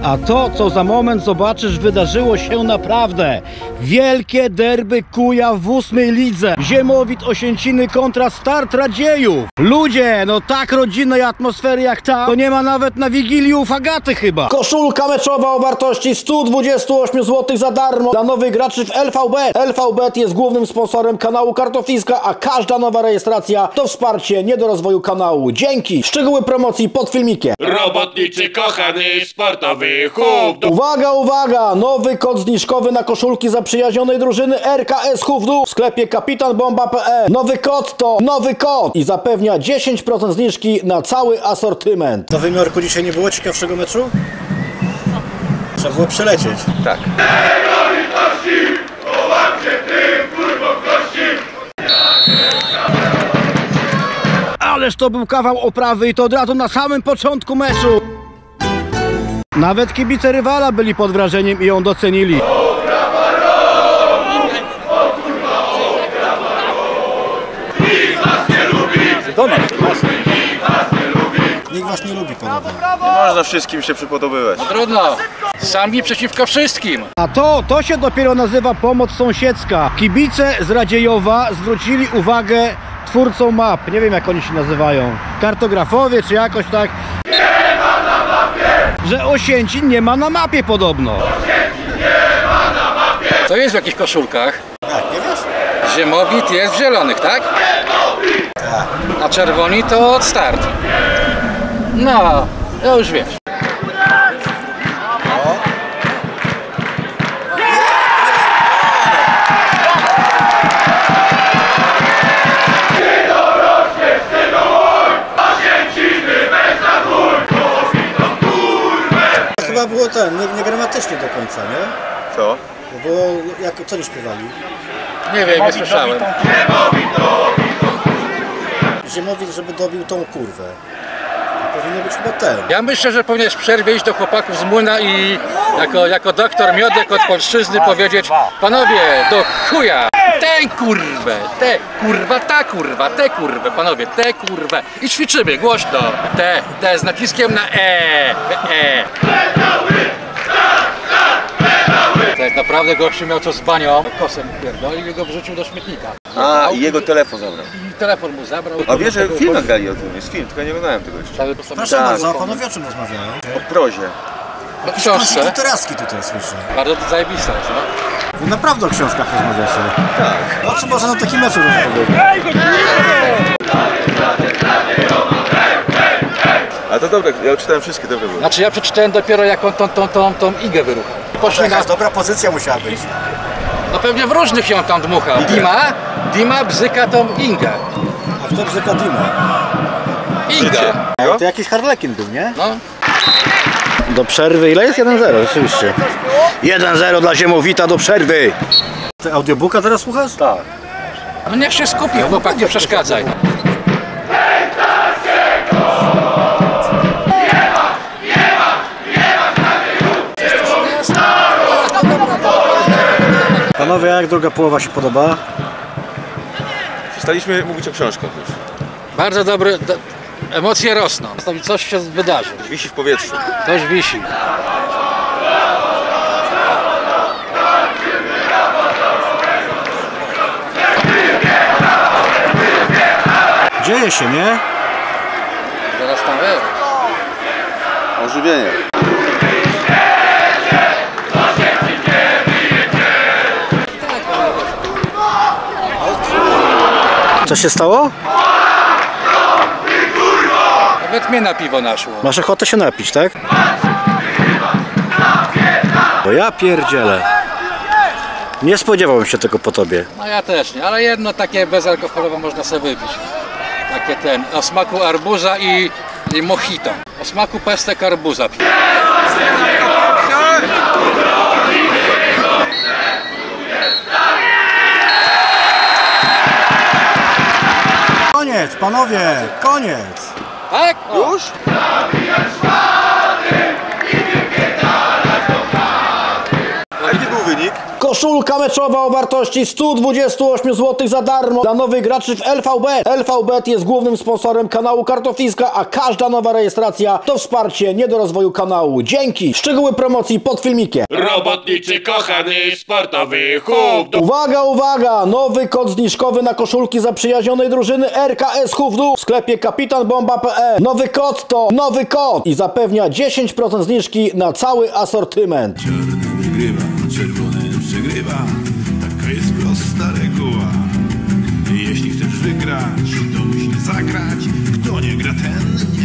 A to, co za moment zobaczysz, wydarzyło się naprawdę. Wielkie derby Kujaw w 8. lidze. Ziemowit Osięciny kontra Start Radziejów. Ludzie, no tak rodzinnej atmosfery jak ta, to nie ma nawet na Wigilii u Fagaty chyba. Koszulka meczowa o wartości 128 zł za darmo dla nowych graczy w LVB. LVB jest głównym sponsorem kanału Kartofliska, a każda nowa rejestracja to wsparcie nie do rozwoju kanału. Dzięki! Szczegóły promocji pod filmikiem. Robotniczy kochany sportowy hub. Uwaga, uwaga! Nowy kod zniżkowy na koszulki zaprzyjaźnionej drużyny RKS Hufdu w sklepie kapitanbomba.pl. Nowy kod to nowy kod i zapewnia 10% zniżki na cały asortyment. Na wymiarku dzisiaj nie było ciekawszego meczu? Trzeba było przelecieć. Tak. Ależ to był kawał oprawy i to od razu na samym początku meczu. Nawet kibice rywala byli pod wrażeniem i ją docenili. Nikt was nie lubi podobno. Nie można wszystkim się przypodobywać. No trudno, sami przeciwko wszystkim. A to się dopiero nazywa pomoc sąsiedzka. Kibice z Radziejowa zwrócili uwagę twórcom map. Nie wiem, jak oni się nazywają. Kartografowie czy jakoś tak. Nie ma na mapie! Że Osięcin nie ma na mapie podobno. Osięcin nie ma na mapie! Co jest w jakich koszulkach? Jak, nie wiesz? Ziemowit jest w zielonych, tak? Tak. A czerwoni to od Start. No, to już wiesz. Chyba było niegramatycznie do końca, nie? Co? Bo było, co nie śpiewali? Nie wiem, nie słyszałem. Ziemowit, żeby dobił tą kurwę. Powinno być chyba ten. Ja myślę, że powinieneś w przerwie iść do chłopaków z Młyna i jako doktor Miodek od polszczyzny powiedzieć: panowie, do chuja! Tę kurwę, ta kurwę, panowie, tę kurwę. I ćwiczymy głośno. Te z naciskiem na To jest naprawdę gościu miał co z banią. Kosem pierdolił i go wrzucił do śmietnika. A, i jego telefon zabrał. I telefon mu zabrał. A wiesz, że film nagrali o tym, jest film, tylko ja nie oglądałem tego jeszcze. Proszę bardzo, a panowie o czym rozmawiają? O prozie. O książce. Teraski tutaj słyszę. Bardzo to zajebiste, no. Wy naprawdę o książkach rozmawiacie? Tak. O czym można na takim meczu rozmawiać? A to dobre, ja czytałem wszystkie, dobre były. Znaczy ja przeczytałem dopiero jak on tą igę wyruchał. Poszli na... dobra pozycja musiała być. No pewnie w różnych ją tam dmuchał. Dima bzyka tą Ingę. A kto bzyka Dima? Inga. To jakiś harlekin był, nie? No. Do przerwy ile jest? 1-0, oczywiście. 1-0 dla Ziemowita do przerwy. Ty audiobooka teraz słuchasz? Tak. No niech się skupi, chłopak, nie przeszkadzaj. Panowie, jak druga połowa się podoba? Przestaliśmy mówić o książkach już. Bardzo dobry, emocje rosną. Coś się wydarzy. Wisi w powietrzu. Coś wisi. Dzieje się, nie? Zaraz tam wiesz. Ożywienie. Co się stało? Nawet mnie na piwo naszło. Masz ochotę się napić, tak? Bo ja pierdzielę. Nie spodziewałem się tego po tobie. No ja też nie, ale jedno takie bezalkoholowe można sobie wypić. Takie o smaku arbuza i mojito. O smaku pestek arbuza. Koniec, panowie, koniec! Tak? Już? A jaki był wynik? Koszulka meczowa o wartości 128 zł za darmo dla nowych graczy w LVBet. LVBet jest głównym sponsorem kanału Kartofliska, a każda nowa rejestracja to wsparcie nie do rozwoju kanału. Dzięki! Szczegóły promocji pod filmikiem. Robotniczy kochany sportowy hub. Uwaga, uwaga! Nowy kod zniżkowy na koszulki zaprzyjaźnionej drużyny RKS Hufdu w sklepie kapitanbomba.pl. Nowy kod to nowy kod i zapewnia 10% zniżki na cały asortyment. Czarny wygrywa, czerwony przegrywa. Taka jest prosta reguła. Jeśli chcesz wygrać, to musisz zagrać. Kto nie gra, ten nie